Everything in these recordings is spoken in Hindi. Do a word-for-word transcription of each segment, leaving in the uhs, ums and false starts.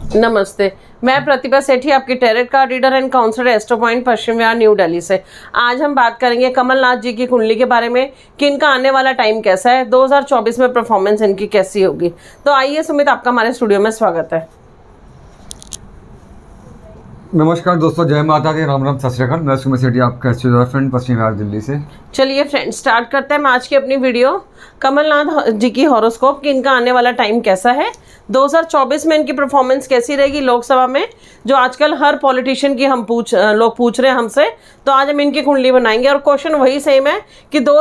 नमस्ते, मैं प्रतिभा सेठी, आपकी tarot card reader and counsellor astro point Paschim Vihar new Delhi से। आज हम बात करेंगे कमलनाथ जी की कुंडली के बारे में कि इनका आने वाला टाइम कैसा है, दो हज़ार चौबीस में परफॉर्मेंस इनकी कैसी होगी। तो आइए सुमित, आपका हमारे स्टूडियो में स्वागत है। नमस्कार दोस्तों, जय माता दी, राम राम, सत श्री अकाल। मैं सुमित सेठी, आपका एस्ट्रो फ्रेंड पश्चिम विहार दिल्ली से। चलिए फ्रेंड, स्टार्ट करते हैं हम आज की अपनी वीडियो कमलनाथ जी की हॉरोस्कोप कि इनका आने वाला टाइम कैसा है, दो हज़ार चौबीस में इनकी परफॉर्मेंस कैसी रहेगी लोकसभा में, जो आजकल हर पॉलिटिशियन की हम पूछ लोग पूछ रहे हैं हमसे। तो आज हम इनकी कुंडली बनाएंगे और क्वेश्चन वही सेम है कि दो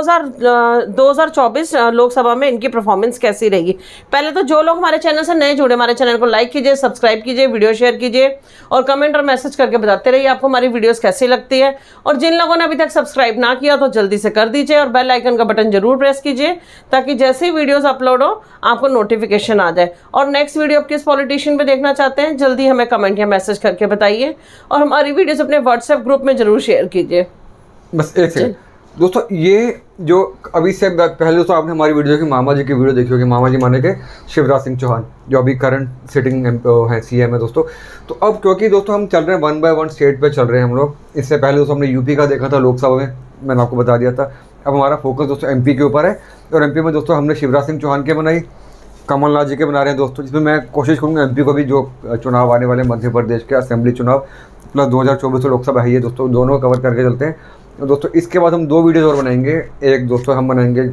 हज़ार चौबीस लोकसभा में इनकी परफॉर्मेंस कैसी रहेगी। पहले तो जो लोग हमारे चैनल से नए जुड़े, हमारे चैनल को लाइक कीजिए, सब्सक्राइब कीजिए, वीडियो शेयर कीजिए और कमेंट और मैसेज करके बताते रहिए आपको हमारी वीडियोस कैसी लगती है। और जिन लोगों ने अभी तक सब्सक्राइब ना किया तो जल्दी से कर दीजिए और बेल आइकन का बटन जरूर प्रेस कीजिए ताकि जैसे ही वीडियोस अपलोड हो आपको नोटिफिकेशन आ जाए। और नेक्स्ट वीडियो आप किस पॉलिटिशियन पे देखना चाहते हैं जल्दी हमें कमेंट या मैसेज करके बताइए और हमारी वीडियोस अपने व्हाट्सएप ग्रुप में जरूर शेयर कीजिए। बस एक सेकंड दोस्तों, ये जो अभी से पहले दोस्तों आपने हमारी वीडियो की मामा जी की वीडियो देखी होगी, मामा जी माने के शिवराज सिंह चौहान जो अभी करंट सिटिंग है सीएम है दोस्तों। तो अब क्योंकि दोस्तों हम चल रहे हैं वन बाय वन स्टेट पे चल रहे हैं हम लोग। इससे पहले दोस्तों हमने यूपी का देखा था लोकसभा में, मैंने आपको बता दिया था। अब हमारा फोकस दोस्तों एमपी के ऊपर है और एमपी में दोस्तों हमने शिवराज सिंह चौहान के बनाई, कमलनाथ जी के बना रहे हैं दोस्तों। जिसमें मैं कोशिश करूँगा एमपी को भी जो चुनाव आने वाले मध्य प्रदेश के असेंबली चुनाव प्लस दो हज़ार चौबीस लोकसभा है ये दोस्तों, दोनों कवर करके चलते हैं। तो दोस्तों इसके बाद हम दो वीडियोज़ और बनाएंगे। एक दोस्तों हम बनाएंगे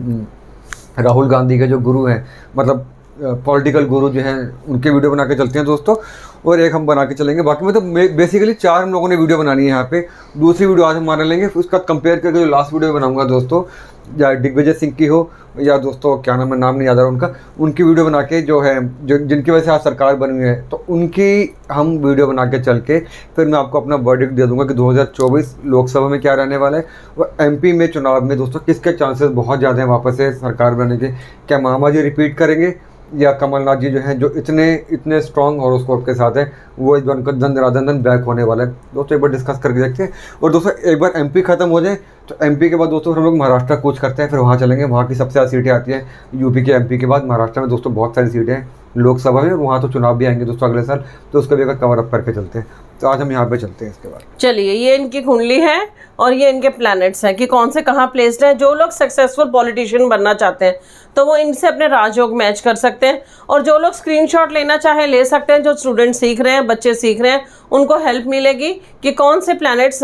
राहुल गांधी के जो गुरु हैं, मतलब पॉलिटिकल गुरु जो हैं, उनके वीडियो बना के चलते हैं दोस्तों। और एक हम बना के चलेंगे, बाकी मतलब बेसिकली चार हम लोगों ने वीडियो बनानी है यहाँ पे। दूसरी वीडियो आज हम मार लेंगे, उसका कंपेयर करके जो लास्ट वीडियो बनाऊंगा दोस्तों, या दिग्विजय सिंह की हो या दोस्तों क्या नाम है, नाम नहीं याद आ रहा उनका, उनकी वीडियो बना के जो है जो जिनकी वजह से आज सरकार बनी हुई है, तो उनकी हम वीडियो बना के चल के फिर मैं आपको अपना वर्डिक्ट दे दूंगा कि दो हज़ार चौबीस लोकसभा में क्या रहने वाला है और एमपी में चुनाव में दोस्तों किसके चांसेस बहुत ज़्यादा हैं वापस से सरकार बनने के। क्या मामा जी रिपीट करेंगे या कमलनाथ जी जो हैं जो इतने इतने स्ट्रॉन्ग हॉरोस्कोप के साथ है वो इस बार उनका दन दन बैक होने वाला है दोस्तों। एक बार डिस्कस करके देखते हैं। और दोस्तों एक बार एमपी खत्म हो जाए तो एमपी के बाद दोस्तों हम लोग महाराष्ट्र कूच करते हैं, फिर वहाँ चलेंगे। वहाँ की सबसे ज़्यादा सीटें आती हैं यूपी के एमपी के बाद। महाराष्ट्र में दोस्तों बहुत सारी सीटें हैं लोकसभा में, वहाँ तो चुनाव भी आएंगे दोस्तों अगले साल, तो उसका भी अगर कवर अप करके चलते हैं। तो आज हम यहाँ पे चलते हैं इसके बाद। चलिए, ये इनकी कुंडली है और ये इनके प्लैनेट्स हैं कि कौन से कहाँ प्लेस्ड हैं। जो लोग सक्सेसफुल पॉलिटिशियन बनना चाहते हैं तो वो इनसे अपने राजयोग मैच कर सकते हैं और जो लोग स्क्रीनशॉट लेना चाहें ले सकते हैं। जो स्टूडेंट सीख रहे हैं, बच्चे सीख रहे हैं, उनको हेल्प मिलेगी कि कौन से प्लैनेट्स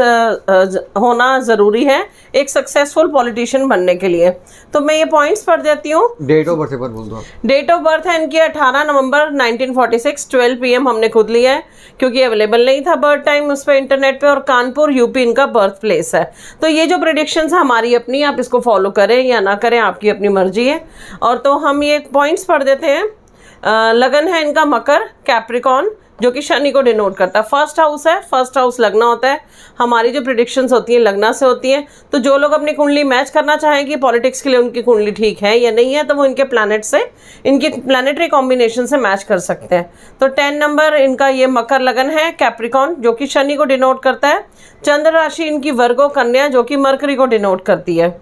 होना ज़रूरी है एक सक्सेसफुल पॉलिटिशियन बनने के लिए। तो मैं ये पॉइंट्स पढ़ देती हूँ। डेट ऑफ बर्थ एक बार बोल दो। डेट ऑफ बर्थ है इनकी अठारह नवंबर nineteen forty six, twelve P M हमने खुद लिया है क्योंकि अवेलेबल नहीं था बर्थ टाइम उस पर इंटरनेट पे। और कानपुर यूपी इनका बर्थ प्लेस है। तो ये जो प्रेडिक्शंस है हमारी अपनी, आप इसको फॉलो करें या ना करें आपकी अपनी मर्जी है। और तो हम ये पॉइंट्स पढ़ देते हैं। आ, लगन है इनका मकर, कैप्रिकॉन जो कि शनि को डिनोट करता है। फर्स्ट हाउस है, फर्स्ट हाउस लगना होता है। हमारी जो प्रेडिक्शंस होती हैं लगना से होती हैं। तो जो लोग अपनी कुंडली मैच करना चाहें कि पॉलिटिक्स के लिए उनकी कुंडली ठीक है या नहीं है, तो वो इनके प्लैनेट से, इनकी प्लैनेटरी कॉम्बिनेशन से मैच कर सकते हैं। तो टेन नंबर इनका ये मकर लगन है, कैप्रिकॉन जो कि शनि को डिनोट करता है। चंद्र राशि इनकी वर्गो कन्या जो कि मरकरी को डिनोट करती है।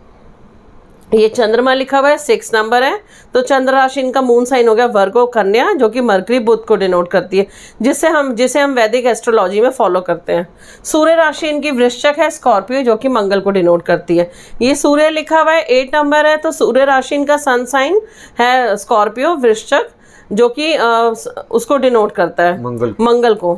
ये चंद्रमा लिखा हुआ है, सिक्स नंबर है। तो चंद्र राशि इनका मून साइन हो गया वर्गो कन्या जो कि मरकरी बुध को डिनोट करती है, जिससे हम जिसे हम वैदिक एस्ट्रोलॉजी में फॉलो करते हैं। सूर्य राशि इनकी वृश्चिक है, स्कॉर्पियो जो कि मंगल को डिनोट करती है। ये सूर्य लिखा हुआ है, एट नंबर है। तो सूर्य राशि इनका सन साइन है स्कॉर्पियो वृश्चिक जो कि उसको डिनोट करता है मंगल मंगल को।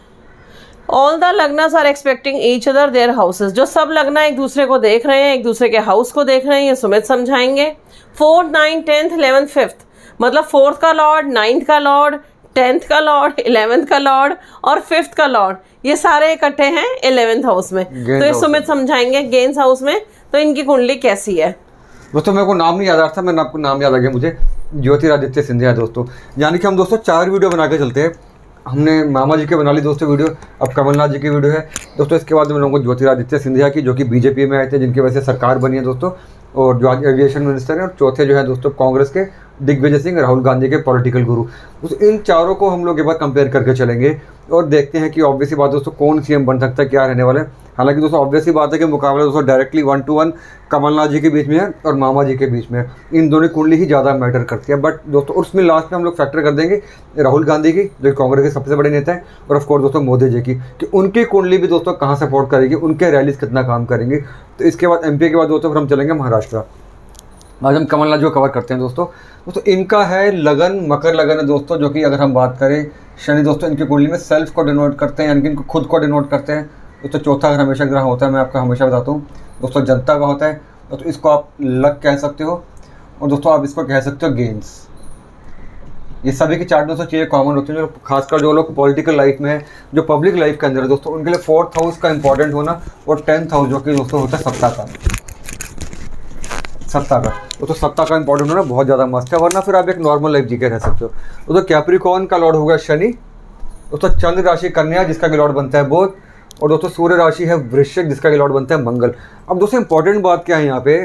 All the lagnas are expecting each other देयर हाउसेस। जो सब लग्न एक दूसरे को देख रहे हैं, एक दूसरे के हाउस को देख रहे हैं, ये सुमित समझाएंगे। Fourth, ninth, tenth, eleventh, fifth, मतलब फोर्थ का लॉर्ड, नाइन्थ का लॉर्ड, टेंथ का लॉर्ड, इलेवेंथ का लॉर्ड और फिफ्थ का लॉर्ड, ये सारे इकट्ठे हैं इलेवेंथ हाउस में। तो ये सुमित समझाएंगे गेंस हाउस में। तो इनकी कुंडली कैसी है दोस्तों? मेरे को नाम नहीं याद आ रहा था, मैंने आपको नाम याद आ गया मुझे, ज्योतिरादित्य सिंधिया दोस्तों। यानी कि हम दोस्तों चार वीडियो बना के चलते हैं। हमने मामा जी के बना ली दोस्तों वीडियो, अब कमलनाथ जी की वीडियो है दोस्तों। इसके बाद में लोगों को ज्योतिरादित्य सिंधिया की जो कि बीजेपी में आए थे, जिनकी वजह से सरकार बनी है दोस्तों, और जो आज एविएशन मिनिस्टर हैं। और चौथे जो है दोस्तों कांग्रेस के दिग्विजय सिंह, राहुल गांधी के पॉलिटिकल गुरु। तो इन चारों को हम लोग एक बार कंपेयर करके चलेंगे और देखते हैं कि ऑब्वियसली बात है दोस्तों कौन सीएम बन सकता है, क्या रहने वाला है। हालांकि दोस्तों ऑब्वियसली बात है कि मुकाबला दोस्तों directly one two one Kamalnath ji के बीच में है और मामा जी के बीच में है। इन दोनों कुंडली ही ज़्यादा मैटर करती है। बट दोस्तों उसमें लास्ट में हम लोग फैक्टर कर देंगे राहुल गांधी की, जो कांग्रेस के सबसे बड़े नेता हैं, और ऑफकोर्स दोस्तों मोदी जी की, कि उनकी कुंडली भी दोस्तों कहाँ सपोर्ट करेगी, उनके रैलीज कितना काम करेंगे। तो इसके बाद एमपी के बाद दोस्तों फिर हम चलेंगे महाराष्ट्र। आज हम कमलनाथ जो कवर करते हैं दोस्तों दोस्तों इनका है लगन, मकर लगन है दोस्तों, जो कि अगर हम बात करें शनि दोस्तों इनकी कुंडली में सेल्फ को डिनोट करते हैं, यानी कि इनको खुद को डिनोट करते हैं दोस्तों। चौथा अगर हमेशा ग्रह होता है, मैं आपको हमेशा बताता हूँ दोस्तों, जनता का होता है दोस्तों। इसको आप लक कह सकते हो और दोस्तों आप इसको कह सकते हो गेंस। ये सभी के चार्ट दोस्तों चीज़ें कॉमन होती हैं, जो खासकर जो लोग पॉलिटिकल लाइफ में है, जो पब्लिक लाइफ के अंदर है दोस्तों, उनके लिए फोर्थ हाउस का इंपॉर्टेंट होना और टेंथ हाउस जो कि दोस्तों होता है सत्ता का, सत्ता का दोस्तों सत्ता का इंपॉर्टेंट होना बहुत ज़्यादा मस्त है, वरना फिर आप एक नॉर्मल लाइफ जी के रह सकते हो। दोस्तों कैप्रिकॉर्न का लॉर्ड होगा शनि, दोस्तों चंद्र राशि कन्या जिसका भी लॉर्ड बनता है बुध, और दोस्तों सूर्य राशि है वृश्चिक जिसका भी लॉर्ड बनता है मंगल। अब दोस्तों इंपॉर्टेंट बात क्या है यहाँ पे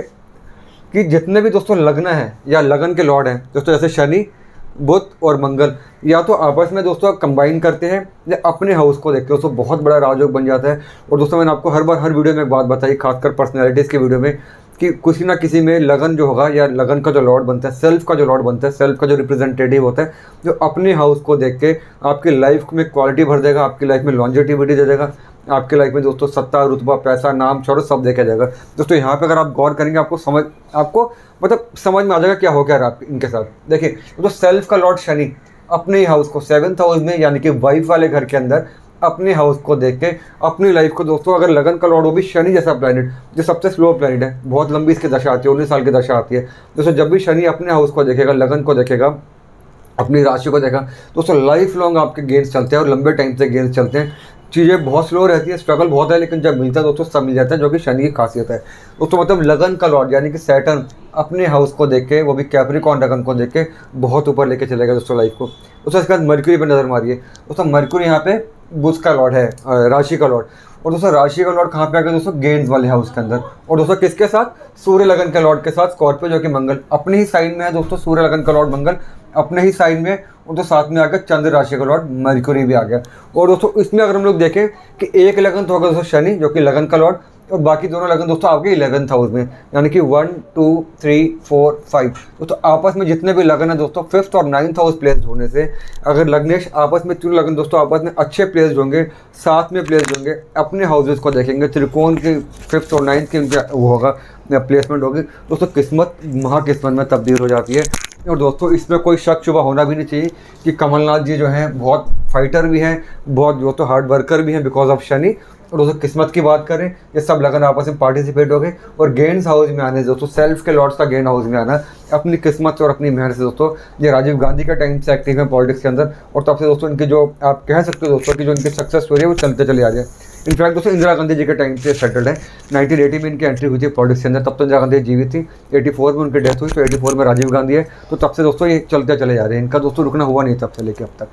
कि जितने भी दोस्तों लग्न है या लगन के लॉर्ड हैं दोस्तों, जैसे शनि, बुध और मंगल, या तो आपस में दोस्तों कंबाइन करते हैं या अपने हाउस को देखते हो दोस्तों बहुत बड़ा राजयोग बन जाता है। और दोस्तों मैंने आपको हर बार हर वीडियो में एक बात बताई, खासकर पर्सनैलिटीज़ की वीडियो में, कि किसी ना किसी में लगन जो होगा या लगन का जो लॉर्ड बनता है, सेल्फ का जो लॉर्ड बनता है, सेल्फ का जो रिप्रेजेंटेटिव होता है, जो अपने हाउस को देख के आपकी लाइफ में क्वालिटी भर देगा, आपकी लाइफ में लॉन्जेटिविटी दे देगा, आपके लाइफ में दोस्तों सत्ता, रुतबा, पैसा, नाम, शौहरत सब देखा जाएगा। दोस्तों यहाँ पे अगर आप गौर करेंगे आपको समझ आपको मतलब समझ में आ जाएगा क्या हो क्या रहा है इनके साथ। देखिए दोस्तों सेल्फ का लॉर्ड शनि अपने ही हाउस को सेवन्थ हाउस में, यानी कि वाइफ वाले घर के अंदर अपने हाउस को देख के अपनी लाइफ को दोस्तों, अगर लगन का लॉर्ड वो भी शनि जैसा प्लैनेट, जो सबसे स्लो प्लैनेट है, बहुत लंबी इसकी दशा आती है, उन्नीस साल की दशा आती है दोस्तों। जब भी शनि अपने हाउस को देखेगा, लगन को देखेगा, अपनी राशि को देखा दोस्तों, लाइफ लॉन्ग आपके गेंस चलते हैं और लंबे टाइम से गेंस चलते हैं। चीज़ें बहुत स्लो रहती है, स्ट्रगल बहुत है, लेकिन जब मिलता है दोस्तों सब मिल जाता है, जो कि शनि की खासियत है दोस्तों। मतलब लगन का लॉर्ड यानी कि सैटर्न अपने हाउस को देख के, वो भी कैप्रिकॉर्न लगन को देख के बहुत ऊपर लेके चलेगा दोस्तों लाइफ को। दोस्तों इसके बाद मरक्यूरी पर नजर मारिए दोस्तों, मरक्यूरी यहाँ पे बुध का लॉर्ड है, राशि का लॉर्ड, और दोस्तों राशि का लॉर्ड कहाँ पे आ गया दोस्तों, गेंस वाले हाउस के अंदर, और दोस्तों किसके साथ, सूर्य लगन के लॉर्ड के साथ, स्कॉर्पियो जो कि मंगल अपने ही साइन में है दोस्तों, सूर्य लगन का लॉर्ड मंगल अपने ही साइन में, और तो साथ में आ गया चंद्र राशि का लॉर्ड मरक्यूरी भी आ गया। और दोस्तों इसमें अगर हम लोग देखें कि एक लगन तो होगा दोस्तों शनि जो कि लगन का लॉर्ड, और बाकी दोनों लगन दोस्तों आपके इलेवेंथ हाउस में, यानी कि one two three four five दोस्तों आपस में जितने भी लगन है दोस्तों फिफ्थ और नाइन्थ हाउस प्लेस होने से, अगर लग्नेश आपस में तीनों लगन दोस्तों आपस में अच्छे प्लेस होंगे, साथ में प्लेस होंगे, अपने हाउसेस को देखेंगे, त्रिकोण के फिफ्थ और नाइन्थ के उनके वो होगा प्लेसमेंट होगी दोस्तों, किस्मत महाकिस्मत में तब्दील हो जाती है। और दोस्तों इसमें कोई शक शुबा होना भी नहीं चाहिए कि कमलनाथ जी जो हैं बहुत फाइटर भी हैं, बहुत जो तो हार्ड वर्कर भी हैं बिकॉज ऑफ शनि। और दोस्तों किस्मत की बात करें, ये सब लगन आपस में पार्टिसिपेट हो गए और गेंस हाउस में आने दोस्तों, सेल्फ के लॉर्ड्स का गेंद हाउस में आना अपनी किस्मत और अपनी मेहनत से दोस्तों। ये राजीव गांधी का टाइम से एक्टिव है पॉलिटिक्स के अंदर, और तब से दोस्तों इनकी जो आप कह सकते हो दोस्तों कि जो इनकी सक्सेस स्टोरी है वो चलते चले आ रही है। इनफैक्ट दोस्तों इंदिरा गांधी जी के टाइम से सेटल्ड है, नाइनटीन एटी में इनकी एंट्री हुई थी पॉलिटिक्स के अंदर, तब तो इंदिरा गांधी जीवित थी, एटी फोर में उनकी डेथ हुई, तो एटी फोर में राजीव गांधी है, तो तब से दोस्तों ये चलते चले जा रहे हैं, इनका दोस्तों रुकना हुआ नहीं तब से लेके अब तक।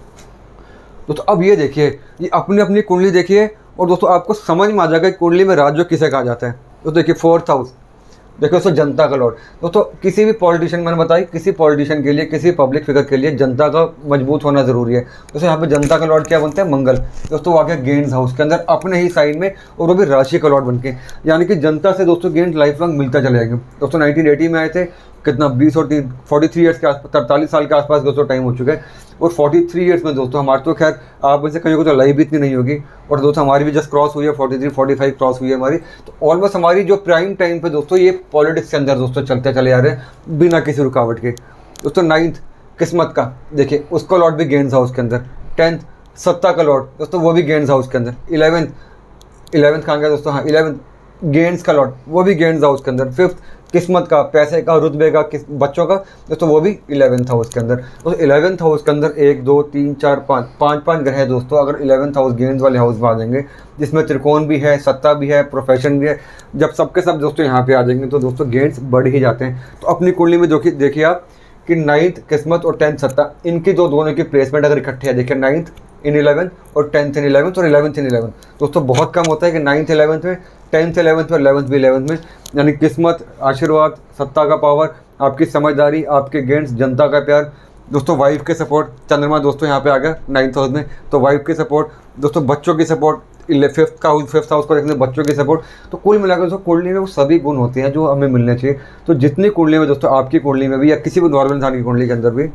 दोस्तों अब ये देखिए, ये अपनी अपनी कुंडली देखिए और दोस्तों आपको समझ में आ जाएगा कि कुंडली में राजयोग किसे कहा जाता है। तो देखिए फोर्थ हाउस देखो दोस्तों जनता का लॉर्ड, दोस्तों किसी भी पॉलिटिशियन, मैंने बताई किसी पॉलिटिशियन के लिए, किसी पब्लिक फिगर के लिए जनता का मजबूत होना जरूरी है। दोस्तों यहाँ पे जनता का लॉर्ड क्या बनता है, मंगल दोस्तों, वो आ गया गेंस हाउस के अंदर अपने ही साइड में, और वो भी राशि का लॉर्ड बनके, यानी कि जनता से दोस्तों गेंस लाइफ लॉन्ग मिलता चलेगा। दोस्तों नाइनटीन एटी में आए थे, कितना बीस और तीन फोर्टी थ्री ईयर्स के आसपास, तरतालीस साल के आसपास दोस्तों टाइम हो चुका है, और फोर्टी थ्री ईयर्स में दोस्तों हमारे तो खैर आप में से कहीं को तो लाइफ भी इतनी नहीं होगी, और दोस्तों हमारी भी जस्ट क्रॉस हुई है, forty three forty five cross हुई है हमारी, तो ऑलमोस्ट हमारी जो प्राइम टाइम पे दोस्तों ये पॉलिटिक्स के अंदर दोस्तों चलते चले जा रहे हैं बिना किसी रुकावट के। दोस्तों नाइन्थ किस्मत का देखिए, उसका लॉर्ड भी गेंस हाउस के अंदर, टेंथ सत्ता का लॉर्ड दोस्तों वो भी गेंस हाउस के अंदर, इलेवेंथ इलेवेंथ कहाँ गया दोस्तों, हाँ इलेवेंथ गेंस का लॉर्ड वो भी गेंस हाउस के अंदर, फिफ्थ किस्मत का, पैसे का, रुतबे का, किस बच्चों का दोस्तों वो भी इलेवेंथ हाउस के अंदर। तो इलेवेंथ हाउस के अंदर एक दो तीन चार पाँच पाँच पाँच ग्रह है दोस्तों, अगर इलेवेंथ हाउस गेंस वाले हाउस में आ जाएंगे, जिसमें त्रिकोण भी है, सत्ता भी है, प्रोफेशन भी है, जब सबके सब दोस्तों यहाँ पे आ जाएंगे तो दोस्तों गेंस बढ़ ही जाते हैं। तो अपनी कुंडली में देखिए देखिए आप कि नाइन्थ किस्मत और टेंथ सत्ता, इनकी दो दोनों की प्लेसमेंट अगर इकट्ठे है, देखिए नाइन्थ इन इलेवेंथ और टेंथ इन इलेवेंथ और इलेवेंथ इन इलेवेंथ, दोस्तों बहुत कम होता है कि नाइन्थ इलेवेंथ में, टेंथ इलेवेंथ में, इलेवेंथ भी इलेवेंथ में, यानी किस्मत, आशीर्वाद, सत्ता का पावर आपकी समझदारी, आपके गेंस, जनता का प्यार, दोस्तों वाइफ के सपोर्ट, चंद्रमा दोस्तों यहाँ पे आ गया नाइन्थ हाउस में, तो वाइफ के सपोर्ट, दोस्तों बच्चों की सपोर्ट, फिफ्थ का हाउस फिफ्थ हाउस को रखने बच्चों की सपोर्ट। तो कुल मिलाकर दोस्तों कुंडली में वो सभी गुण होते हैं जो हमें मिलने चाहिए। तो जितनी कुंडली में दोस्तों, आपकी कुंडली में भी या किसी भी नॉर्मल इंसान की कुंडली के अंदर भी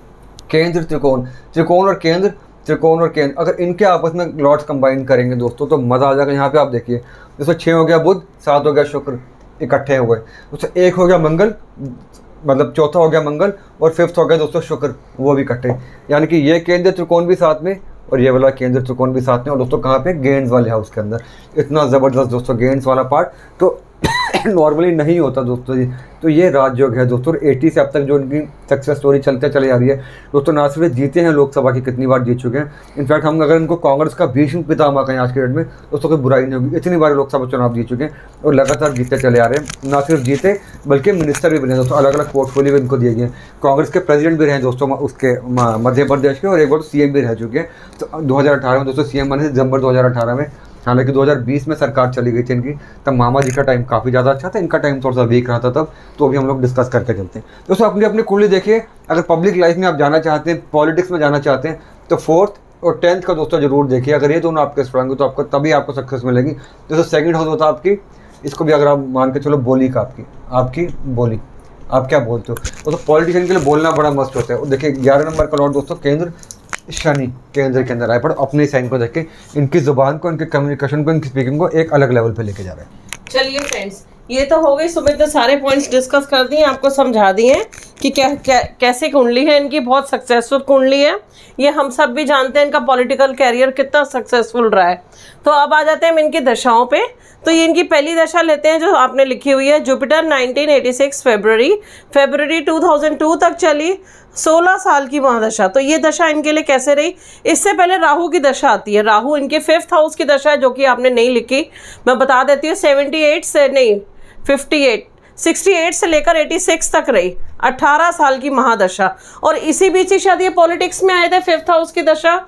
केंद्र त्रिकोण, त्रिकोण और केंद्र, त्रिकोण और केंद्र अगर इनके आपस में लॉर्ड्स कंबाइन करेंगे दोस्तों तो मज़ा आ जाएगा। यहाँ पे आप देखिए दोस्तों छः हो गया बुध, सात हो गया शुक्र, इकट्ठे हुए दोस्तों, एक हो गया मंगल, मतलब चौथा हो गया मंगल, और फिफ्थ हो गया दोस्तों शुक्र, वो भी इकट्ठे। यानी कि ये केंद्र त्रिकोण भी साथ में और ये वाला केंद्र त्रिकोण भी साथ में, और दोस्तों कहाँ पे, गेंस वाले हाउस के अंदर। इतना ज़बरदस्त दोस्तों गेंस वाला पार्ट तो नॉर्मली नहीं होता दोस्तों जी। तो ये राजयोग है दोस्तों, एटी से अब तक जो इनकी सक्सेस स्टोरी चलते चले आ रही है दोस्तों। ना सिर्फ जीते हैं लोकसभा की, कितनी बार जीत चुके हैं। इनफैक्ट हम अगर इनको कांग्रेस का भीष्म पितामह कहें आज के डेट में दोस्तों कोई बुराई नहीं होगी। इतनी बार लोकसभा चुनाव जीत चुके हैं और लगातार जीतते चले आ रहे हैं। ना सिर्फ जीते बल्कि मिनिस्टर भी बने दोस्तों, अलग अलग पोर्टफोलियो भी इनको दिए गए हैं। कांग्रेस के प्रेसिडेंट भी रहे दोस्तों उसके मध्य प्रदेश के, और एक बार सी एम भी रह चुके हैं। तो दो हज़ार अठारह में दोस्तों सी एम बने दिसंबर दो हज़ार अठारह में। हालांकि दो हज़ार बीस में सरकार चली गई थी इनकी, तब मामा जी का टाइम काफ़ी ज़्यादा अच्छा था, इनका टाइम थोड़ा सा वीक रहा था तब। तो अभी हम लोग डिस्कस करके चलते हैं दोस्तों। अपनी अपनी कुंडली देखिए, अगर पब्लिक लाइफ में आप जाना चाहते हैं, पॉलिटिक्स में जाना चाहते हैं, तो फोर्थ और टेंथ का दोस्तों जरूर देखिए। अगर ये दोनों आपके स्ट्रांग हो तो आपको तभी आपको सक्सेस मिलेगी। दोस्तों सेकंड हाउस होता है आपकी, इसको भी अगर आप मान के चलो बोली का, आपकी आपकी बोली, आप क्या बोलते हो दोस्तों। पॉलिटिशियन के लिए बोलना बड़ा मस्त होता है। देखिए ग्यारह नंबर का लॉर्ड दोस्तों केंद्र शनि केंद्र के अंदर आए, पर अपने साइन को देख के इनकी जुबान को, इनके कम्युनिकेशन को, इनकी स्पीकिंग को एक अलग लेवल पे लेके जा रहे हैं। चलिए फ्रेंड्स, ये तो हो गई, सुमित ने सारे पॉइंट्स डिस्कस कर दिए, आपको समझा दिए हैं कि क्या, क्या कैसे कुंडली है इनकी। बहुत सक्सेसफुल कुंडली है ये, हम सब भी जानते हैं इनका पॉलिटिकल कैरियर कितना सक्सेसफुल रहा है। तो अब आ जाते हैं हम इनकी दशाओं पे। तो ये इनकी पहली दशा लेते हैं जो आपने लिखी हुई है, जुपिटर नाइनटीन एटी सिक्स फरवरी फरवरी टू थाउजेंड टू तक चली, सोलह साल की महादशा। तो ये दशा इनके लिए कैसे रही। इससे पहले राहु की दशा आती है, राहु इनके फिफ्थ हाउस की दशा है जो कि आपने नहीं लिखी, मैं बता देती हूँ। सेवेंटी एट से नहीं फिफ्टी एट सिक्सटी एट से लेकर छियासी तक रही, अठारह साल की महादशा। और इसी बीच ही शायद ये पॉलिटिक्स में आए थे, फिफ्थ हाउस की दशा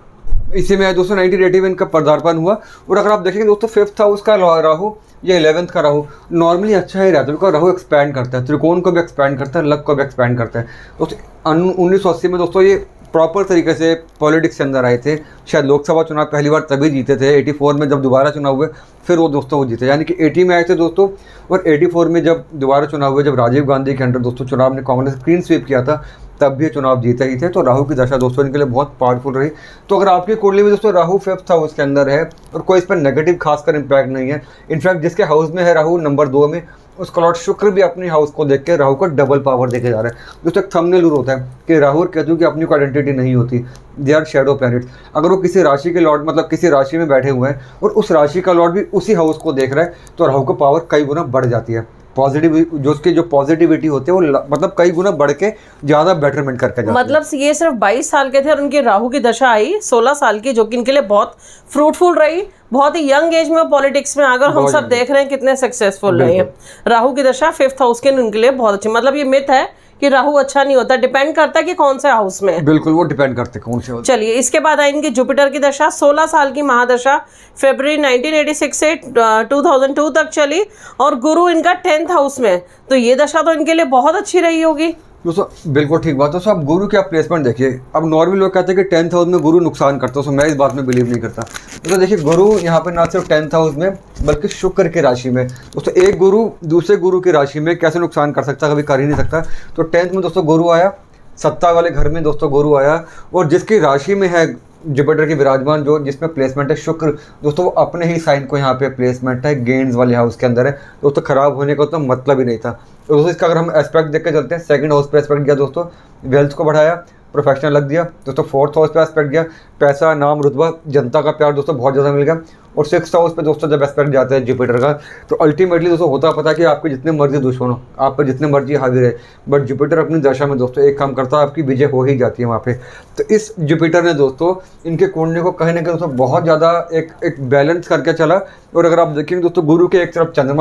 इसी में दोस्तों नाइनटीन एटी में इनका पदार्पण हुआ। और अगर आप देखेंगे दोस्तों फिफ्थ हाउस का राहु या इलेवेंथ का राहु नॉर्मली अच्छा ही रहता है, बिकॉज राहु एक्सपैंड करता है, त्रिकोण को भी एक्सपैंड करता है, लक को भी एक्सपैंड करता है दोस्तों। उन्नीस सौ अस्सी में दोस्तों ये प्रॉपर तरीके से पॉलिटिक्स के अंदर आए थे। शायद लोकसभा चुनाव पहली बार तभी जीते थे, चौरासी में जब दोबारा चुनाव हुए फिर वो दोस्तों वो जीते, यानी कि अस्सी में आए थे दोस्तों। और चौरासी में जब दोबारा चुनाव हुए, जब राजीव गांधी के अंडर दोस्तों चुनाव ने कांग्रेस क्लीन स्वीप किया था, तब भी चुनाव जीते ही थे। तो राहु की दशा दोस्तों इनके लिए बहुत पावरफुल रही। तो अगर आपकी कुंडली में दोस्तों राहु फिफ्थ हाउस के अंदर है और कोई इस पर नेगेटिव खासकर इंपैक्ट नहीं है, इनफैक्ट जिसके हाउस में है राहु नंबर दो में, उसका लॉर्ड शुक्र भी अपने हाउस को देख के राहु को डबल पावर देके जा रहा है। दोस्तों एक थंबनेल रूल होता है कि राहु और केतु की अपनी कोई आइडेंटिटी नहीं होती, दे आर शैडो प्लैनेट्स। अगर वो किसी राशि के लॉर्ड, मतलब किसी राशि में बैठे हुए हैं और उस राशि का लॉर्ड भी उसी हाउस को देख रहा है, तो राहु को पावर कई गुना बढ़ जाती है। पॉजिटिव जो उसकी जो पॉजिटिविटी होती है वो मतलब कई गुना बढ़ के ज़्यादा बेटरमेंट करके जाती है। मतलब ये सिर्फ बाईस साल के थे और उनकी राहु की दशा आई सोलह साल की, जो कि इनके लिए बहुत फ्रूटफुल रही। बहुत ही यंग एज में पॉलिटिक्स में आकर हम सब देख रहे हैं कितने सक्सेसफुल रहे हैं। राहु की दशा फिफ्थ हाउस के उनके लिए बहुत अच्छी। मतलब ये मिथ है कि राहु अच्छा नहीं होता, डिपेंड करता है कि कौन से हाउस में है। बिल्कुल वो डिपेंड करते हैं कौन से हाउस। चलिए इसके बाद आएंगे जुपिटर की दशा, सोलह साल की महादशा, फरवरी नाइनटीन एटी सिक्स से टू थाउजेंड टू तक चली, और गुरु इनका टेंथ हाउस में। तो ये दशा तो इनके लिए बहुत अच्छी रही होगी दोस्तों। बिल्कुल ठीक बात। दोस्तों आप गुरु की आप प्लेसमेंट देखिए। अब नॉर्मली लोग कहते हैं कि टेंथ हाउस में गुरु नुकसान करता है, तो मैं इस बात में बिलीव नहीं करता। तो देखिए गुरु यहाँ पे ना सिर्फ टेंथ हाउस में बल्कि शुक्र की राशि में। दोस्तों एक गुरु दूसरे गुरु की राशि में कैसे नुकसान कर सकता है, कभी कर ही नहीं सकता। तो टेंथ में दोस्तों गुरु आया, सत्ता वाले घर में दोस्तों गुरु आया, और जिसकी राशि में है जुपिटर की विराजमान, जो जिसमें प्लेसमेंट है शुक्र, दोस्तों वो अपने ही साइन को यहाँ पे प्लेसमेंट है, गेंस वाले हाउस के अंदर है। दोस्तों खराब होने का तो मतलब ही नहीं था। तो दोस्तों इसका अगर हम एस्पेक्ट देख के चलते हैं, सेकंड हाउस पे एस्पेक्ट दिया दोस्तों, वेल्थ को बढ़ाया, प्रोफेशनल लग दिया दोस्तों। फोर्थ हाउस पे एस्पेक्ट दिया, पैसा, नाम, रुतबा, जनता का प्यार दोस्तों बहुत ज़्यादा मिल गया। और सिक्स हाउस पे दोस्तों जब एस्पेक्ट जाता है जुपिटर का, तो अल्टीमेटली दोस्तों होता पता कि आपके जितने मर्जी दुश्मन हो, आप पर जितने मर्जी हावी रहे, बट जुपिटर अपनी दशा में दोस्तों एक काम करता है, आपकी विजय हो ही जाती है वहाँ पे। तो इस जुपिटर ने दोस्तों इनके कुंडली को कहीं ना कहीं दोस्तों बहुत ज़्यादा एक एक बैलेंस करके चला। और अगर आप देखेंगे दोस्तों, गुरु के एक तरफ चंद्रमा है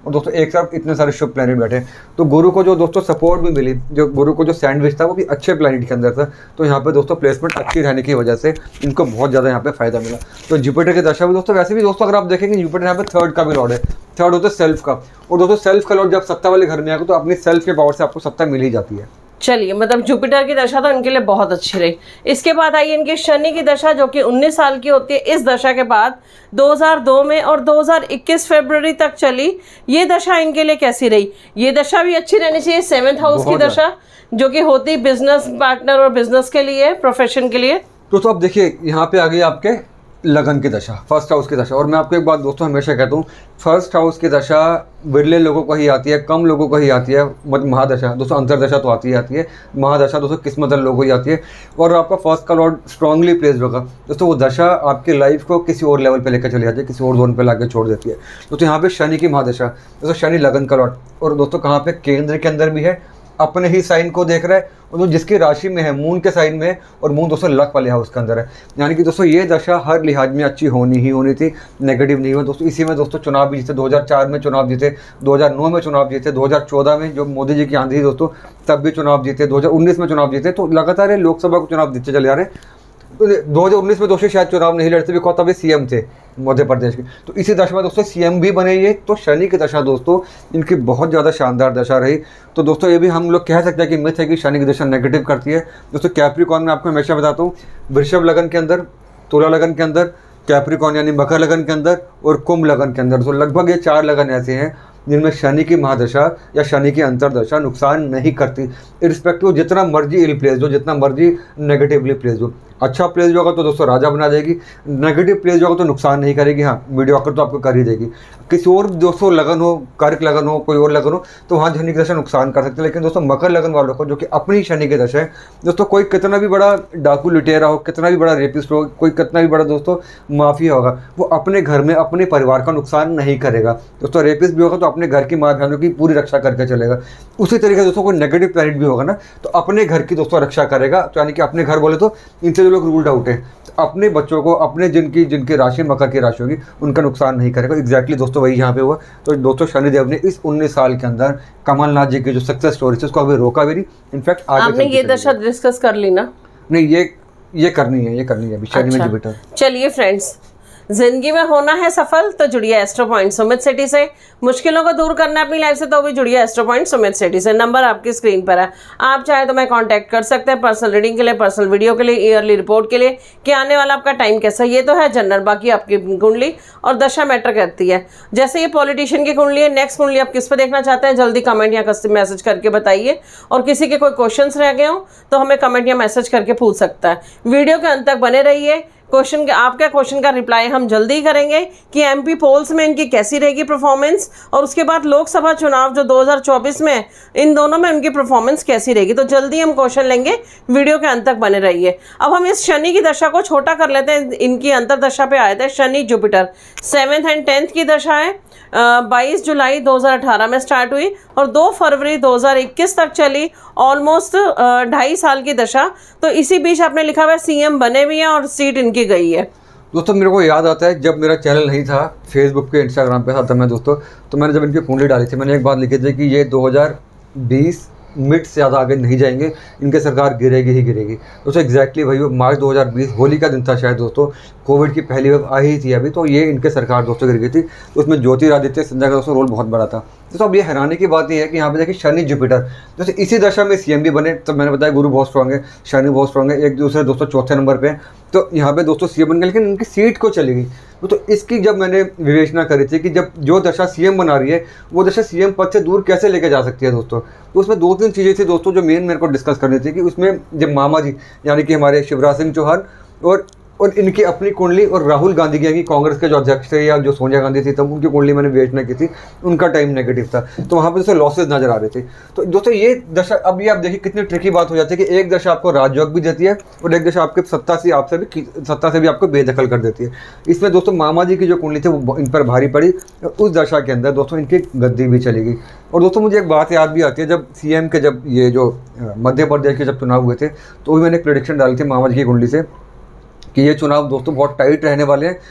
और दोस्तों एक साथ इतने सारे शुभ प्लैनेट बैठे हैं, तो गुरु को जो दोस्तों सपोर्ट भी मिली, जो गुरु को जो सैंडविच था वो भी अच्छे प्लैनेट के अंदर था, तो यहाँ पे दोस्तों प्लेसमेंट अच्छी रहने की वजह से इनको बहुत ज़्यादा यहाँ पे फायदा मिला। तो जुपिटर की दशा भी दोस्तों, वैसे भी दोस्तों अगर आप देखेंगे जुपिटर यहाँ पे थर्ड का भी लॉर्ड है, थर्ड होता है सेल्फ का, और दोस्तों सेल्फ का लॉर्ड जब सत्ता वाले घर में आएगा तो अपनी सेल्फ के पावर से आपको सत्ता मिल ही जाती है। चलिए, मतलब जुपिटर की दशा तो इनके लिए बहुत अच्छी रही। इसके बाद आई इनकी शनि की दशा, जो कि उन्नीस साल की होती है। इस दशा के बाद दो हज़ार दो में और दो हज़ार इक्कीस फरवरी तक चली। ये दशा इनके लिए कैसी रही? ये दशा भी अच्छी रहनी चाहिए। सेवेंथ हाउस की दशा जो कि होती बिजनेस पार्टनर और बिजनेस के लिए, प्रोफेशन के लिए। तो, तो अब देखिए यहाँ पे आ गई आपके लगन की दशा, फर्स्ट हाउस की दशा। और मैं आपको एक बात दोस्तों हमेशा कहता हूँ, फर्स्ट हाउस की दशा विरले लोगों को ही आती है, कम लोगों को ही आती है। मतलब महादशा दोस्तों, अंतरदशा तो आती ही आती है, महादशा दोस्तों किस्मत वाले लोगों को ही आती है। और आपका फर्स्ट का लॉर्ड स्ट्रांगली प्लेस्ड होगा दोस्तों, वो दशा आपकी लाइफ को किसी और लेवल पे लेकर चली जाती है, किसी और जोन पे लाके छोड़ देती है। दोस्तों यहाँ पे शनि की महादशा दोस्तों, शनि लगन का लॉर्ड, और दोस्तों कहाँ पे केंद्र के अंदर भी है, अपने ही साइन को देख रहा है, और जिसकी राशि में है मून के साइन में, और मून दोस्तों लक वाले हाउस के अंदर है। यानी कि दोस्तों ये दशा हर लिहाज में अच्छी होनी ही होनी थी, नेगेटिव नहीं हुआ दोस्तों। इसी में दोस्तों चुनाव भी जीते, दो हज़ार चार में चुनाव जीते, दो हज़ार नौ में चुनाव जीते, दो हज़ार चौदह में जो मोदी जी की आंधी दोस्तों तब भी चुनाव जीते, दो हज़ार उन्नीस में चुनाव जीते। तो लगातार ये लोकसभा को चुनाव जीतते चले जा रहे हैं। तो दो हज़ार उन्नीस में दोस्तों शायद चुनाव नहीं लड़ते, बिकॉज तभी सीएम थे मध्य प्रदेश के। तो इसी दशा में दोस्तों सीएम भी बने ये। तो शनि की दशा दोस्तों इनकी बहुत ज़्यादा शानदार दशा रही। तो दोस्तों ये भी हम लोग कह सकते हैं कि मिथ है कि शनि की दशा नेगेटिव करती है। दोस्तों कैप्रिकॉर्न में आपको हमेशा बताता हूँ, वृषभ लगन के अंदर, तुला लगन के अंदर, कैप्रिकॉर्न यानी मकर लगन के अंदर, और कुंभ लगन के अंदर, तो लगभग ये चार लगन ऐसे हैं जिनमें शनि की महादशा या शनि की अंतरदशा नुकसान नहीं करती। इरिस्पेक्टिव जितना मर्जी इल प्लेस हो, जितना मर्जी नेगेटिवली प्लेस हो। अच्छा प्लेस होगा तो दोस्तों राजा बना देगी, नेगेटिव प्लेस होगा तो नुकसान नहीं करेगी, हाँ मीडियोकर तो आपको कर ही देगी। किसी और दोस्तों लगन हो, कर्क लगन हो, कोई और लगन हो, तो वहाँ शनि की दशा नुकसान कर सकते हैं। लेकिन दोस्तों मकर लगन वालों को, जो कि अपनी शनि की दशा है दोस्तों, कोई कितना भी बड़ा डाकू लुटेरा हो, कितना भी बड़ा रेपिस्ट हो, कोई कितना भी बड़ा दोस्तों माफिया होगा, वो अपने घर में अपने परिवार का नुकसान नहीं करेगा। दोस्तों रेपिस्ट भी होगा तो अपने घर की माँ बहनों की पूरी रक्षा करके चलेगा। उसी तरीके से दोस्तों कोई नेगेटिव प्लैनेट भी होगा ना, तो अपने घर की दोस्तों रक्षा करेगा। तो यानी कि अपने घर बोले तो इनसे जो लोग रूल्ड आउट है, तो अपने बच्चों को, अपने जिनकी जिनकी राशि मकर की राशि होगी, उनका नुकसान नहीं करेगा। एग्जैक्टली दोस्तों वही यहाँ पे हुआ। तो दोस्तों शनिदेव ने इस उन्नीस साल के अंदर कमलनाथ जी की जो सक्सेस स्टोरी थी उसको अभी रोका भी नहीं, इनफैक्ट आपने ये दशा डिस्कस कर ली ना? नहीं, ये ये करनी है, ये करनी है अभी शनि में जुपिटर। चलिए फ्रेंड्स, जिंदगी में होना है सफल तो जुड़िए एस्ट्रो पॉइंट सुमित सिटी से। मुश्किलों को दूर करना है अपनी लाइफ से तो भी जुड़िए एस्ट्रो पॉइंट सुमित सिटी से। नंबर आपकी स्क्रीन पर है, आप चाहे तो मैं कांटेक्ट कर सकते हैं पर्सनल रीडिंग के लिए, पर्सनल वीडियो के लिए, ईयरली रिपोर्ट के लिए कि आने वाला आपका टाइम कैसा। ये तो है जनरल, बाकी आपकी कुंडली और दशा मैटर करती है। जैसे ये पॉलिटिशियन की कुंडली है, नेक्स्ट कुंडली आप किस पर देखना चाहते हैं जल्दी कमेंट या मैसेज करके बताइए। और किसी के कोई क्वेश्चन रह गए हो तो हमें कमेंट या मैसेज करके पूछ सकता है। वीडियो के अंत तक बने रहिए, क्वेश्चन आपका क्वेश्चन का रिप्लाई हम जल्दी करेंगे कि एमपी पोल्स में इनकी कैसी रहेगी परफॉर्मेंस, और उसके बाद लोकसभा चुनाव जो दो हज़ार चौबीस में, इन दोनों में उनकी परफॉर्मेंस कैसी रहेगी। तो जल्दी हम क्वेश्चन लेंगे, वीडियो के अंत तक बने रहिए। अब हम इस शनि की दशा को छोटा कर लेते हैं। इनकी अंतरदशा पे आए थे Shani Jupiter, seventh and tenth की दशा है। बाईस जुलाई दो हज़ार अठारह में स्टार्ट हुई और दो फरवरी दो हज़ार इक्कीस तक चली, ऑलमोस्ट ढाई साल की दशा। तो इसी बीच आपने लिखा हुआ है सीएम बने भी हैं और सीट इनकी गई है। दोस्तों मेरे को याद आता है जब मेरा चैनल नहीं था, फेसबुक पे इंस्टाग्राम पे था मैं दोस्तों, तो मैंने जब इनकी कुंडली डाली थी, मैंने एक बात लिखी थी कि ये दो हज़ार बीस मिड से ज़्यादा आगे नहीं जाएंगे, इनके सरकार गिरेगी ही गिरेगी। दोस्तों एग्जैक्टली वही मार्च दो हज़ार बीस होली का दिन था शायद दोस्तों, कोविड की पहली वेव आई ही थी अभी, तो ये इनके सरकार दोस्तों गिर गई थी। तो उसमें ज्योतिरादित्य सिंधिया का दोस्तों रोल बहुत बड़ा था। दोस्तों अब ये हैरानी की बात यह है कि यहाँ पे देखिए शनि जुपिटर दोस्तों इसी दशा में सीएम भी बने। तो मैंने बताया गुरु बहुत स्ट्रॉन्ग है, शनि बहुत स्ट्रॉन्ग है, एक दूसरे दोस्तों चौथे नंबर पे। तो यहाँ पे दोस्तों सीएम बन गए, लेकिन इनकी सीट को चली गई। तो इसकी जब मैंने विवेचना करी थी कि जब जो दशा सीएम बना रही है वो दशा सीएम पद से दूर कैसे लेके जा सकती है दोस्तों, तो उसमें दो तीन चीज़ें थी दोस्तों जो मेन मेरे को डिस्कस करनी थी। कि उसमें जब मामा जी यानी कि हमारे शिवराज सिंह चौहान और और इनकी अपनी कुंडली और राहुल गांधी की कांग्रेस के जो अध्यक्ष थे या जो सोनिया गांधी थी तब उनकी कुंडली मैंने विवेचना की थी, उनका टाइम नेगेटिव था, तो वहाँ पे दोस्तों लॉसेज नजर आ रहे थे। तो दोस्तों ये दशा, अब ये आप देखिए कितनी ट्रिकी बात हो जाती है कि एक दशा आपको राजयोग भी देती है और एक दशा आपके सत्ता से आपसे भी सत्ता से भी आपको बेदखल कर देती है। इसमें दोस्तों मामा जी की जो कुंडली थी वो इन पर भारी पड़ी, उस दशा के अंदर दोस्तों इनकी गद्दी भी चली गई। और दोस्तों मुझे एक बात याद भी आती है, जब सीएम के जब ये जो मध्य प्रदेश के जब चुनाव हुए थे तो भी मैंने एक प्रेडिक्शन डाली थी मामा जी की कुंडली से कि ये चुनाव दोस्तों बहुत टाइट रहने वाले हैं।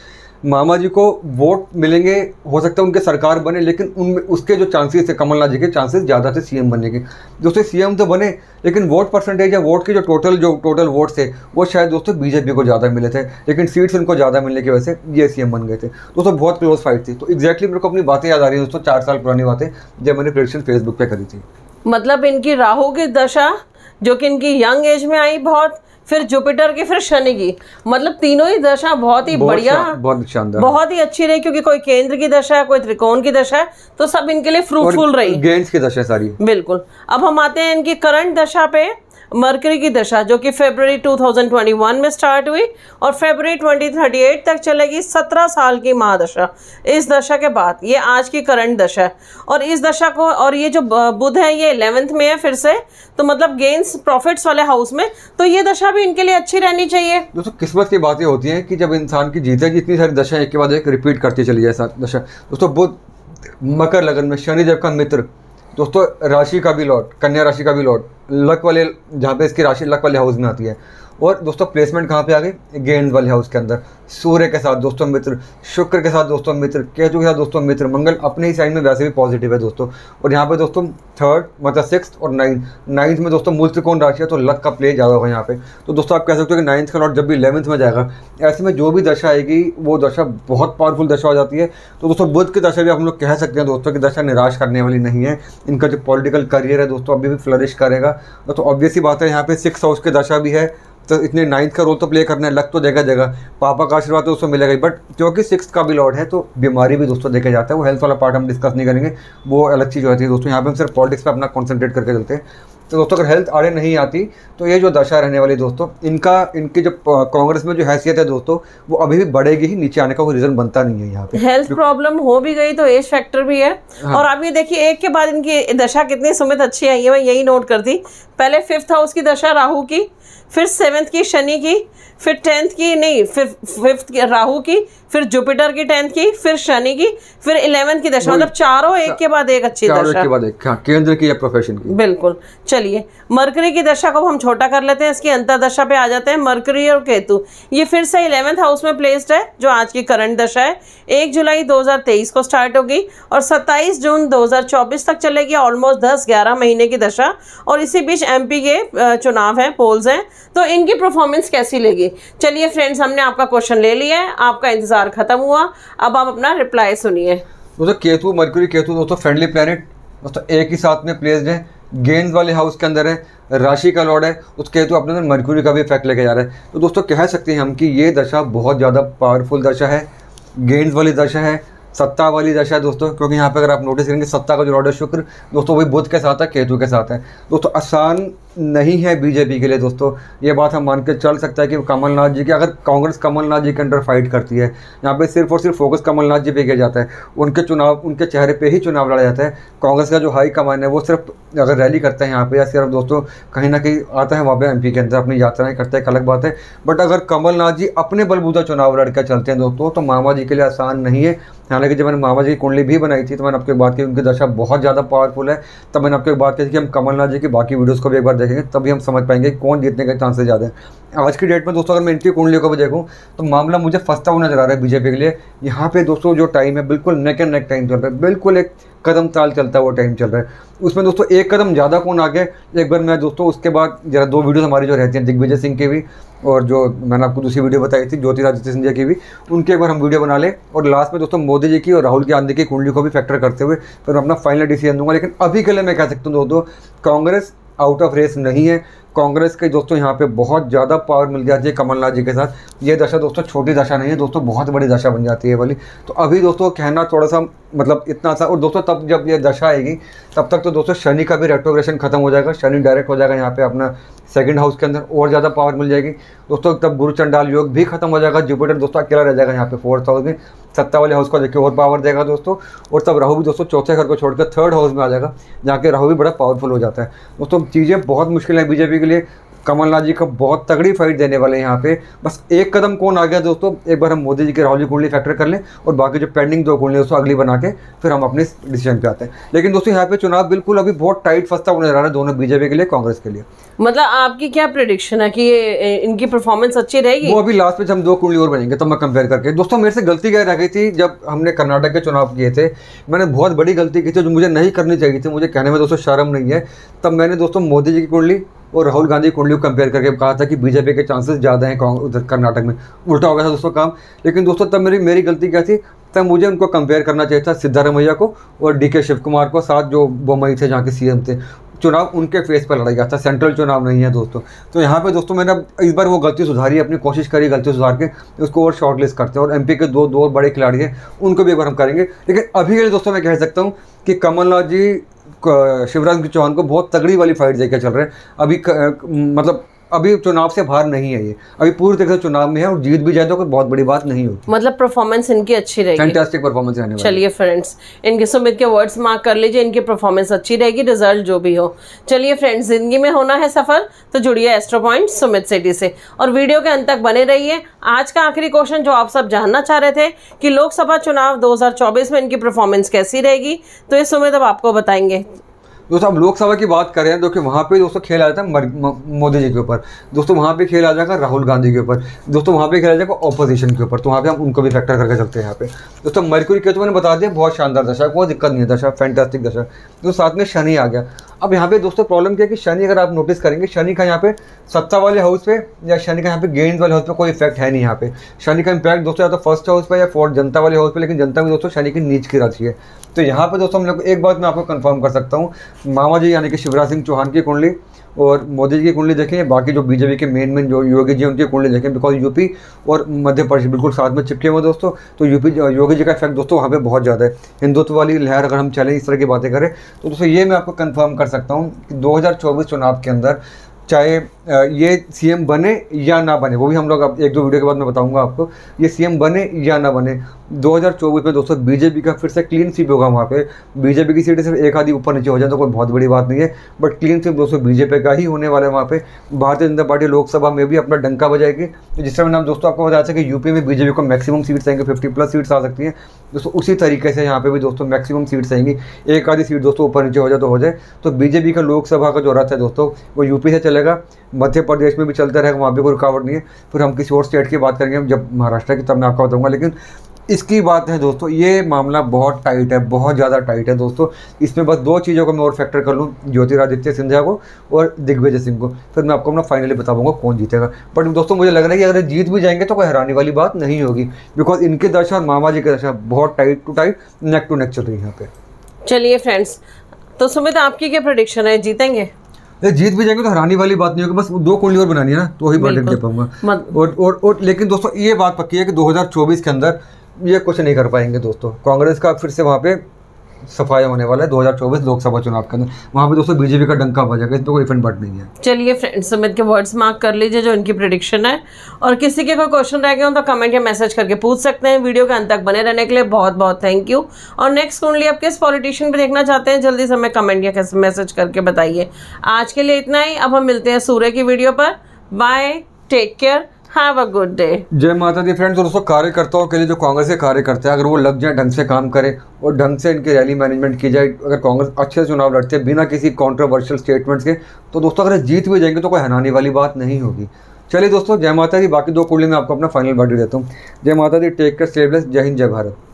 मामा जी को वोट मिलेंगे, हो सकता है उनके सरकार बने, लेकिन उनमें उसके जो चांसेस थे कमलनाथ जी के चांसेस ज़्यादा थे सीएम बनने के। दोस्तों सीएम तो बने, लेकिन वोट परसेंटेज या वोट के जो टोटल जो टोटल वोट थे वो शायद दोस्तों बीजेपी को ज़्यादा मिले थे, लेकिन सीट्स उनको ज़्यादा मिलने की वजह से ये सीएम बन गए थे। दोस्तों बहुत क्लोज फाइट थी। तो एग्जैक्टली मेरे को अपनी बातें याद आ रही है दोस्तों, चार साल पुरानी बातें जब मैंने प्रेडिक्शन फेसबुक पे करी थी। मतलब इनकी राहु की दशा जो कि इनकी यंग एज में आई बहुत, फिर जुपिटर की, फिर शनि की, मतलब तीनों ही दशा बहुत ही बहुत बढ़िया, शा, बहुत शानदार, बहुत ही अच्छी रही, क्योंकि कोई केंद्र की दशा है, कोई त्रिकोण की दशा है, तो सब इनके लिए फ्रूटफुल रही, गेंस की दशा सारी। बिल्कुल। अब हम आते हैं इनकी करंट दशा पे, मरकरी की दशा जो कि फरवरी दो हज़ार इक्कीस में स्टार्ट हुई और फरवरी दो हज़ार अड़तीस तक चलेगी, सत्रह साल की महादशा। इस दशा के बाद ये आज की करंट दशा है, और इस दशा को, और ये जो बुध है ये इलेवेंथ में है फिर से, तो मतलब गेन्स प्रॉफिट्स वाले हाउस में, तो ये दशा भी इनके लिए अच्छी रहनी चाहिए। दोस्तों किस्मत की बातें होती हैं कि जब इंसान की जीते की इतनी सारी दशा एक के बाद एक रिपीट करती चली जाए दशा। दोस्तों बुध मकर लगन में, शनि देव का मित्र, दोस्तों राशि का भी लॉर्ड, कन्या राशि का भी लॉर्ड, लक वाले, जहाँ पे इसकी राशि लक वाले हाउस में आती है। और दोस्तों प्लेसमेंट कहाँ पे आ गई, गेंद वाले हाउस के अंदर, सूर्य के साथ दोस्तों मित्र, शुक्र के साथ दोस्तों मित्र, केतु के साथ दोस्तों मित्र, मंगल अपने ही साइड में वैसे भी पॉजिटिव है दोस्तों। और यहाँ पे दोस्तों थर्ड मतलब सिक्स और नाइन्थ, नाइन्थ में दोस्तों मूल त्रिकोण राशि है, तो लक का प्ले ज़्यादा होगा यहाँ पे। तो दोस्तों आप कह सकते हो कि नाइन्थ का लॉर्ड जब भी इलेवंथ में जाएगा, ऐसे में जो भी दशा आएगी वो दशा बहुत पावरफुल दशा हो जाती है। तो दोस्तों बुध की दशा भी हम लोग कह सकते हैं दोस्तों की दशा निराश करने वाली नहीं है। इनका जो पॉलिटिकल करियर है दोस्तों अभी भी फ्लरिश करेगा। तो ऑब्वियस ही बात है, यहाँ पे सिक्स हाउस की दशा भी है, तो इतने नाइन्थ का रोल तो प्ले करना है, लक तो जगह जगह, पापा का आशीर्वाद तो उसको मिलेगा ही, बट क्योंकि सिक्स का भी लॉर्ड है तो बीमारी भी दोस्तों देखा जाता है। वो हेल्थ वाला पार्ट हम डिस्कस नहीं करेंगे, वो अलग चीज़ होती है दोस्तों। यहाँ पे हम सिर्फ पॉलिटिक्स पे अपना कॉन्सेंट्रेट करके चलते हैं। तो दोस्तों अगर हेल्थ आड़े नहीं आती तो ये जो दशा रहने वाली दोस्तों, इनका इनकी जो कांग्रेस में जो हैसियत है दोस्तों वो अभी भी बढ़ेगी ही, नीचे आने का कोई रीजन बनता नहीं है यहाँ पे। हेल्थ प्रॉब्लम हो भी गई तो एज फैक्टर भी है। हाँ। और अब ये देखिए एक के बाद इनकी दशा कितनी सुमित अच्छी आई है, मैं यही नोट करती। पहले फिफ्थ हाउस की दशा राहु की, फिर सेवेंथ की शनि की, फिर टेंथ की नहीं फिर फिफ्थ की राहु की, फिर जुपिटर की टेंथ की, फिर शनि की, फिर इलेवेंथ की दशा, मतलब चारों एक के बाद एक अच्छी दशा, के बाद एक, हाँ, केंद्र की या प्रोफेशन की। बिल्कुल। चलिए मरकरी की दशा को हम छोटा कर लेते हैं, इसकी अंतर्दशा पे आ जाते हैं। मरकरी और केतु ये फिर से इलेवेंथ हाउस में प्लेस्ड है, जो आज की करंट दशा है। एक जुलाई दो हज़ार तेईस को स्टार्ट होगी और सत्ताईस जून दो हज़ार चौबीस तक चलेगी, ऑलमोस्ट दस ग्यारह महीने की दशा। और इसी बीच एमपी के चुनाव हैं, पोल्स हैं, तो इनकी परफॉर्मेंस कैसी लेगी। चलिए फ्रेंड्स, हमने आपका क्वेश्चन ले लिया है, आपका इंतजार खत्म हुआ, अब आप अपना रिप्लाई सुनिए। दोस्तों केतु, मरकरी केतु दोस्तों फ्रेंडली प्लैनेट दोस्तों एक ही साथ में प्लेस्ड है, गेंद वाले हाउस के अंदर है, राशि का लॉर्ड है, उस केतु अपने अंदर मरकरी का भी इफेक्ट लेके जा रहा है। तो दोस्तों कह सकते हैं हम कि ये दशा बहुत ज़्यादा पावरफुल दशा है, गेंद वाली दशा है, सत्ता वाली दशा है दोस्तों। क्योंकि यहाँ पे अगर आप नोटिस करेंगे सत्ता का जो लॉर्ड है शुक्र दोस्तों वही बुध के साथ है, केतु के साथ है। दोस्तों आसान नहीं है बीजेपी के लिए दोस्तों, ये बात हम मान के चल सकता है कि कमलनाथ जी की, अगर कांग्रेस कमलनाथ जी के अंडर फाइट करती है, यहाँ पे सिर्फ और सिर्फ फोकस कमलनाथ जी पे किया जाता है, उनके चुनाव उनके चेहरे पे ही चुनाव लड़ा जाता है। कांग्रेस का जो हाई कमान है वो सिर्फ अगर रैली करता है यहाँ पे या सिर्फ दोस्तों कहीं ना कहीं आता है वहाँ पे एमपी के अंदर अपनी यात्राएं करता है, एक अलग बात है। बट अगर कमलनाथ जी अपने बलबूता चुनाव लड़कर चलते हैं दोस्तों तो मामा जी के लिए आसान नहीं है। हालांकि जब मैंने मामा जी की कुंडली भी बनाई थी तो मैंने आपको एक बात की, उनकी दशा बहुत ज़्यादा पावरफुल है। तब मैंने आपको एक बात कही कि हम कमलनाथ जी की बाकी वीडियोस को भी एक बार देखेंगे, तभी हम समझ पाएंगे कौन जीतने के चांसेस ज़्यादा है। आज की डेट में दोस्तों अगर मैं इनकी कुंडलियों को भी देखूँ तो मामला मुझे फंसता हुआ नजर आ रहा है बीजेपी के लिए। यहाँ पे दोस्तों जो टाइम है बिल्कुल नेक एंड नेक टाइम चल रहा है, बिल्कुल एक कदम ताल चलता है वो टाइम चल रहा है। उसमें दोस्तों एक कदम ज़्यादा कौन आ गया, एक बार मैं दोस्तों उसके बाद जरा दो वीडियोस हमारी जो रहती हैं दिग्विजय सिंह की भी, और जो मैंने आपको दूसरी वीडियो बताई थी ज्योतिरादित्य सिंधिया की भी, उनकी एक बार हम वीडियो बना लें। और लास्ट में दोस्तों मोदी जी की और राहुल गांधी की कुंडली को भी फैक्टर करते हुए फिर मैं अपना फाइनल डिसीजन दूंगा। लेकिन अभी के लिए मैं कह सकता हूँ दोस्तों कांग्रेस आउट ऑफ रेस नहीं है। कांग्रेस के दोस्तों यहाँ पे बहुत ज़्यादा पावर मिल जाती है कमलनाथ जी के साथ। ये दशा दोस्तों छोटी दशा नहीं है दोस्तों, बहुत बड़ी दशा बन जाती है वाली। तो अभी दोस्तों कहना थोड़ा सा मतलब इतना सा, और दोस्तों तब जब ये दशा आएगी तब तक तो दोस्तों शनि का भी रेट्रोग्रेशन खत्म हो जाएगा, शनि डायरेक्ट हो जाएगा यहाँ पे अपना सेकंड हाउस के अंदर, और ज़्यादा पावर मिल जाएगी दोस्तों। तब गुरु चंडाल योग भी खत्म हो जाएगा, जुपिटर दोस्तों अकेला रह जाएगा यहाँ पे फोर्थ हाउस में, सत्ता वाले हाउस को देखिए और पावर देगा दोस्तों। और तब राहु भी दोस्तों चौथे घर को छोड़कर थर्ड हाउस में आ जाएगा, जहाँ के राहु भी बड़ा पावरफुल हो जाता है दोस्तों। चीज़ें बहुत मुश्किल है बीजेपी के लिए। कमलनाथ जी को बहुत तगड़ी फाइट देने वाले हैं यहाँ पे। बस एक कदम कौन आ गया दोस्तों, एक बार हम मोदी जी के राहुल जी कुंडली फैक्टर कर लें और बाकी जो पेंडिंग दो कुंडली दोस्तों अगली बना के फिर हम अपने डिसीजन पे आते हैं। लेकिन दोस्तों यहाँ पे चुनाव बिल्कुल अभी बहुत टाइट फंसता हुआ नजर आ रहा है, दोनों बीजेपी के लिए कांग्रेस के लिए। मतलब आपकी क्या प्रेडिक्शन है कि ये इनकी परफॉर्मेंस अच्छी रहेगी? वो अभी लास्ट में हम दो कुंडली और बनेंगे तब मैं कंपेयर करके। दोस्तों मेरे से गलती क्या रह गई थी, जब हमने कर्नाटक के चुनाव किए थे मैंने बहुत बड़ी गलती की थी जो मुझे नहीं करनी चाहिए थी, मुझे कहने में दोस्तों शर्म नहीं है। तब मैंने दोस्तों मोदी जी की कुंडली और राहुल गांधी की कुंडली को कंपेयर करके कहा था कि बीजेपी के चांसेस ज़्यादा हैं उधर कर्नाटक में। उल्टा हो गया था दोस्तों काम। लेकिन दोस्तों तब मेरी मेरी गलती क्या थी, तब मुझे उनको कंपेयर करना चाहिए था सिद्धारमैया को और डी के शिव कुमार को, साथ जो बोमई थे जहाँ के सी एम थे। चुनाव उनके फेस पर लड़ा गया था, सेंट्रल चुनाव नहीं है दोस्तों। तो यहाँ पे दोस्तों मैंने इस बार वो गलती सुधारी, अपनी कोशिश करी गलती सुधार के उसको और शॉर्ट लिस्ट करते हैं। और एमपी के दो दो बड़े खिलाड़ी हैं उनको भी एक बार हम करेंगे। लेकिन अभी के लिए दोस्तों मैं कह सकता हूँ कि कमलनाथ जी शिवराज सिंह चौहान को बहुत तगड़ी वाली फाइट देकर चल रहे हैं। अभी क, मतलब अभी चुनाव से बाहर नहीं है, ये अभी पूरी तरह से चुनाव में है और जीत भी जाए तो कोई बहुत बड़ी बात नहीं होगी। मतलब परफॉर्मेंस इनकी अच्छी रहेगी, फैंटास्टिक परफॉर्मेंस रहने वाली। चलिए फ्रेंड्स, इनके सुमित के वर्ड्स मार्क कर लीजिए, इनकी परफॉर्मेंस अच्छी रहेगी, रिजल्ट जो भी हो। चलिए फ्रेंड्स, जिंदगी में होना है सफल तो जुड़िए एस्ट्रो पॉइंट सुमित सिटी से और वीडियो के अंत तक बने रहिए। आज का आखिरी क्वेश्चन जो आप सब जानना चाह रहे थे कि लोकसभा चुनाव दो हज़ार चौबीस में इनकी परफॉर्मेंस कैसी रहेगी, तो ये सुमित अब आपको बताएंगे। दोस्तों अब लोकसभा की बात करें तो कि वहाँ पे दोस्तों खेल आ जाता है मोदी जी के ऊपर, दोस्तों वहाँ पे खेल आ जाएगा राहुल गांधी के ऊपर, दोस्तों वहाँ पे खेल आ जाएगा ऑपोजिशन के ऊपर। तो वहाँ पे हम उनको भी फैक्टर करके चलते हैं यहाँ पे। दोस्तों मरकुरी के तो मैंने बता दिया बहुत शानदार दशा, कोई दिक्कत नहीं है, दशा फैंटास्टिक दशा। तो साथ में शनि आ गया। अब यहाँ पे दोस्तों प्रॉब्लम क्या है कि शनि अगर आप नोटिस करेंगे, शनि का यहाँ पे सत्ता वाले हाउस पे या शनि का यहाँ पे गेंद वाले हाउस पे कोई इफेक्ट है नहीं। यहाँ पे शनि का इम्पैक्ट दोस्तों या तो फर्स्ट हाउस पे या फोर्थ जनता वाले हाउस पे, लेकिन जनता भी दोस्तों शनि की नीच की राशि है। तो यहाँ पे दोस्तों हम लोग एक बात मैं आपको कंफर्म कर सकता हूँ, मामा जी यानी कि शिवराज सिंह चौहान की कुंडली और मोदी जी की कुंडली देखें, बाकी जो बीजेपी के मेन मेन जो योगी जी उनकी कुंडली देखें, बिकॉज यूपी और मध्य प्रदेश बिल्कुल साथ में चिपके हुए दोस्तों। तो यूपी योगी जी का इफेक्ट दोस्तों वहाँ पे बहुत ज़्यादा है। हिंदुत्व वाली लहर अगर हम चलें, इस तरह की बातें करें, तो दोस्तों ये मैं आपको कंफर्म कर सकता हूँ कि दो हज़ार चौबीस चुनाव के अंदर चाहे ये सीएम बने या ना बने, वो भी हम लोग अब एक दो वीडियो के बाद मैं बताऊंगा आपको, ये सीएम बने या ना बने, दो हज़ार चौबीस में दोस्तों बीजेपी का फिर से क्लीन स्वीप होगा। वहाँ पे बीजेपी की सीटें सिर्फ एक आधी ऊपर नीचे हो जाए तो कोई बहुत बड़ी बात नहीं है, बट क्लीन स्वीप दोस्तों बीजेपी का ही होने वाला है। वहाँ पे भारतीय जनता पार्टी लोकसभा में भी अपना डंका बजाएगी। तो जिस तरह मैंने दोस्तों आपको बताया था कि यूपी में बीजेपी को मैक्सिमम सीट्स आएंगे, फिफ्टी प्लस सीट्स आ सकती हैं दोस्तों, उसी तरीके से यहाँ पे भी दोस्तों मैक्सिमम सीट्स आएंगी। एक आधी सीट दोस्तों ऊपर नीचे हो जाए तो हो जाए। तो बीजेपी का लोकसभा का जो रथ है दोस्तों वो यूपी से चलेगा, मध्य प्रदेश में भी चलता रहेगा, वहाँ पे कोई रुकावट नहीं है। फिर हम किसी और स्टेट की बात करेंगे जब महाराष्ट्र की, तब मैं आपको बताऊंगा। लेकिन इसकी बात है दोस्तों, ये मामला बहुत टाइट है, बहुत ज़्यादा टाइट है दोस्तों। इसमें बस दो चीज़ों को मैं और फैक्टर कर लूँ, ज्योतिरादित्य सिंधिया को और दिग्विजय सिंह को, फिर मैं आपको अपना फाइनली बताऊंगा कौन जीतेगा। बट दोस्तों मुझे लग रहा है कि अगर जीत भी जाएंगे तो कोई हैरानी वाली बात नहीं होगी, बिकॉज इनकी दशा और मामा जी की दशा बहुत tight to tight, neck to neck चल रही है यहाँ पे। चलिए फ्रेंड्स, तो सुमित आपकी क्या प्रेडिक्शन है, जीतेंगे? जीत भी जाएंगे तो हैरानी वाली बात नहीं होगी, बस दो कुंडली और बनानी है ना तो ही वर्डिक्ट दे पाऊंगा। और, और और लेकिन दोस्तों ये बात पक्की है कि दो हज़ार चौबीस के अंदर ये कुछ नहीं कर पाएंगे दोस्तों। कांग्रेस का फिर से वहाँ पे सफाया होने वाला है दो हज़ार चौबीस लोकसभा चुनाव के अंदर, वहाँ पे दोस्तों बीजेपी का डंका बजेगा, इसमें कोई इफेंट बट नहीं है। चलिए फ्रेंड्स, सुमित के वर्ड्स मार्क कर लीजिए जो इनकी प्रेडिक्शन है, और किसी के कोई क्वेश्चन रह गए हो तो कमेंट या मैसेज करके पूछ सकते हैं। वीडियो के अंत तक बने रहने के लिए बहुत बहुत थैंक यू। और नेक्स्ट कुंडली आप किस पॉलिटिशियन पे देखना चाहते हैं जल्दी से हमें कमेंट या मैसेज करके बताइए। आज के लिए इतना ही, अब हम मिलते हैं सूर्य की वीडियो पर। Bye, take care, have a good day. जय माता दी फ्रेंड्स। दोस्तों कार्यकर्ताओं के लिए जो कांग्रेस के कार्यकर्ता है, अगर वो लग जाए, ढंग से काम करें और ढंग से इनकी रैली मैनेजमेंट की जाए, अगर कांग्रेस अच्छे से चुनाव लड़ते हैं बिना किसी कॉन्ट्रोवर्शियल स्टेटमेंट्स के, तो दोस्तों अगर जीत भी जाएंगे तो कोई हैरानी वाली बात नहीं होगी। चलिए दोस्तों, जय माता दी। बाकी दो कुंडली में आपको अपना फाइनल वर्डिक्ट देता हूँ। जय माता दी, टेक केयर, स्टे ब्लेस्ड, जय हिंद, जय भारत।